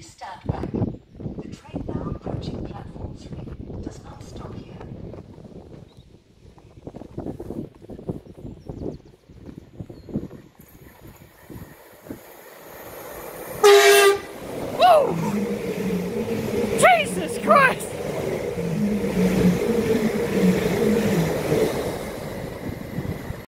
Please stand back. The train now approaching platform 3.